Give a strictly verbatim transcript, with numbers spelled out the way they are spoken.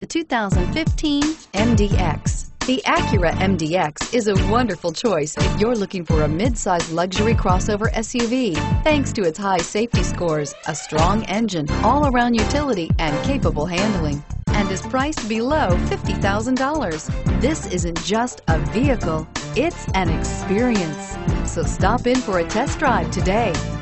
The two thousand fifteen M D X. The Acura M D X is a wonderful choice if you're looking for a mid-size luxury crossover S U V. Thanks to its high safety scores, a strong engine, all-around utility, and capable handling, and is priced below fifty thousand dollars. This isn't just a vehicle, it's an experience. So stop in for a test drive today.